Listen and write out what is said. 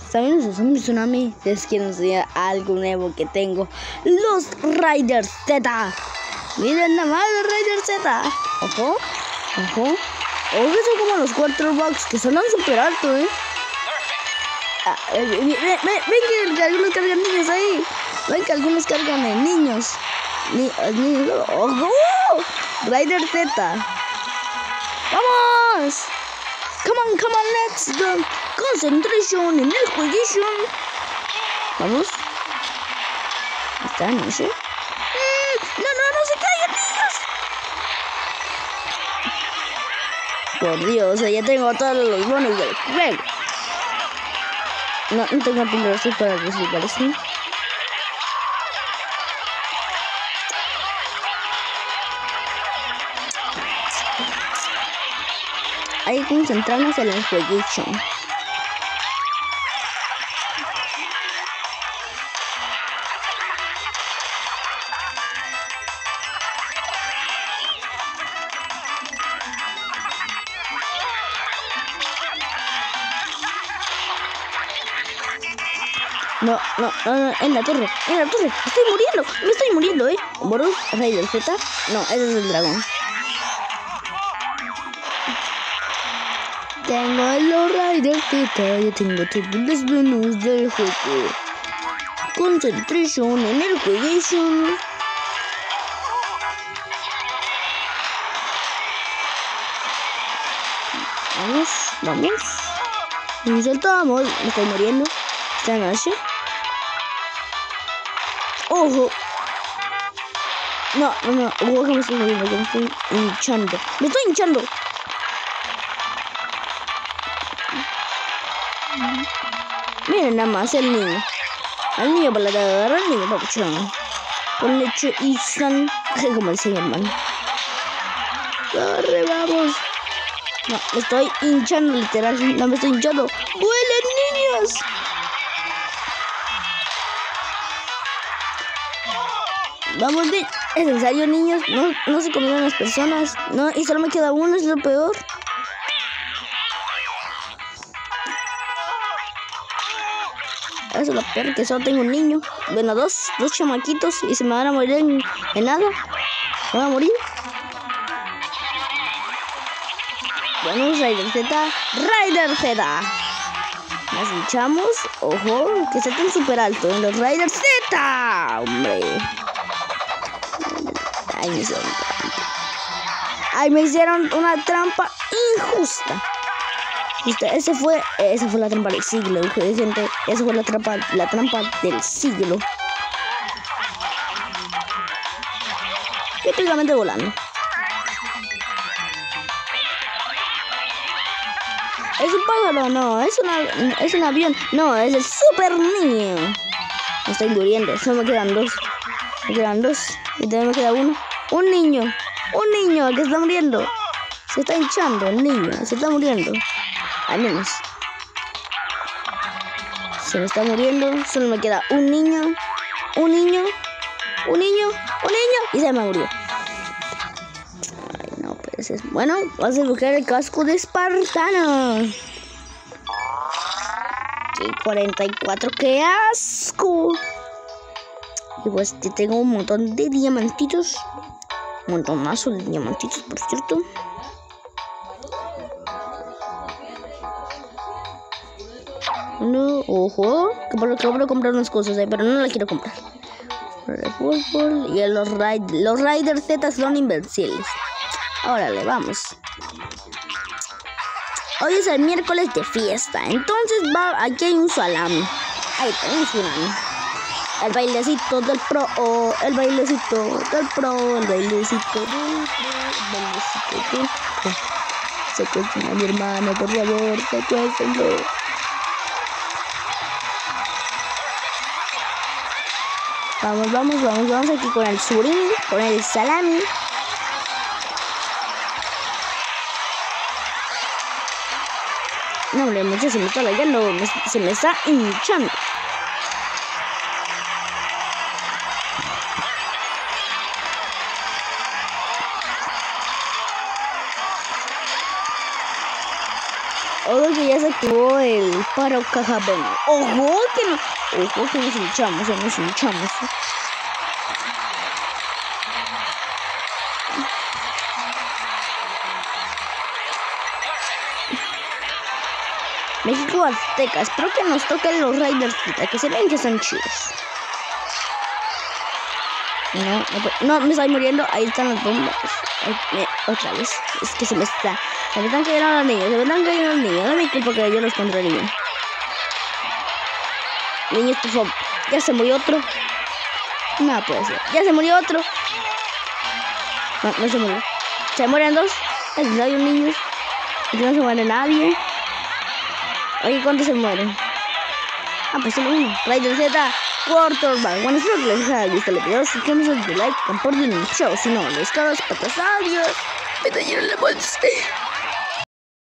¿Saben? Eso es un tsunami. Les quiero enseñar algo nuevo que tengo. Los Raiders Z. Miren nada más los Raiders Z. Ojo, ojo. Ojo, son como los quarterbacks que sonan súper alto, ven que algunos cargan niños ahí. Ven que algunos cargan de niños. Niños. ¡Ojo! Raider Z. ¡Vamos! Come on, let's go. Concentration en el jueguillo. Vamos. ¿Están eso? No se caigan, niños. Por Dios, ya tengo todos los bonos del juego. No tengo peligrosos para recibir, ¿sí? Hay que concentrarnos en el jueguito. No, en la torre, me estoy muriendo, Boros, Raider Z, no, ese es el dragón. Tengo a los Raiders Z, ya tengo todos los menús del juego. Concentration en el jueguillo. Vamos. Y soltamos, me estoy muriendo. Esta noche. Ojo. No. Ojo que me estoy muriendo, que me estoy hinchando. Me estoy hinchando. Miren nada más el niño. Al niño para la agarrar, al niño papuchón. Con leche y sal. Como dice mi hermano. Corre, vamos. No, me estoy hinchando, literal. No me estoy hinchando. ¡Vuelen, niños! Vamos, ¿es en serio, niños? No se comieron las personas. No, y solo me queda uno, es lo peor. Eso es lo peor, que solo tengo un niño. Bueno, dos chamaquitos y se me van a morir en nada. ¿Me van a morir? Bueno, Raider Z. Nos hinchamos. Ojo, que salten súper alto en los Raider Z. Hombre. Me hicieron una trampa injusta. Esa fue la trampa del siglo, gente. Esa fue la trampa del siglo. Y prácticamente volando. ¿Es un pájaro? No, es un avión. No, es el super niño. Me estoy muriendo. Solo me quedan dos. Y también me queda uno. Un niño que está muriendo. Se está hinchando el niño. Se está muriendo. Al menos. Se me está muriendo. Solo me queda un niño. Y se me murió. Ay, no puede ser. Bueno, vamos a buscar el casco de espartano. ¡Qué 44! ¡Qué asco! Y pues tengo un montón de diamantitos. Un montonazo de diamantitos, por cierto. No, ojo, que puedo comprar unas cosas, pero no las quiero comprar. Y los Raiders Z son invencibles. Órale, vamos. Hoy es el miércoles de fiesta, entonces aquí hay un salami. Ahí está, un salami. El bailecito del pro, el bailecito del pro, el bailecito del pro. Secuestren a mi hermano, por favor, secuéstrenlo. Vamos aquí con el surín, con el salami. No, hombre, mucho se me está layando, se me está hinchando. Ojo que ya sé El paro caja bueno. Ojo que nos hinchamos. México Azteca. Espero que nos toquen los Raiders, que se ven que son chidos. No, me estoy muriendo. Ahí están las bombas. Otra vez. Es que se me están cayendo los niños. No es mi culpa que yo los controle bien. Niños, por favor. Ya se murió otro. No puede ser. Ya se murió otro. No se murió. Se mueren dos. Hay un niño. Aquí no se muere nadie. Oye, ¿cuántos se mueren? Pues solo uno. Raider Z. Quarterback. Bueno, espero que les haya gustado el video. Suscríbanse, denle like, compartan el show. Si no, les cago las patas. Adiós. Me dañaron la bolsa.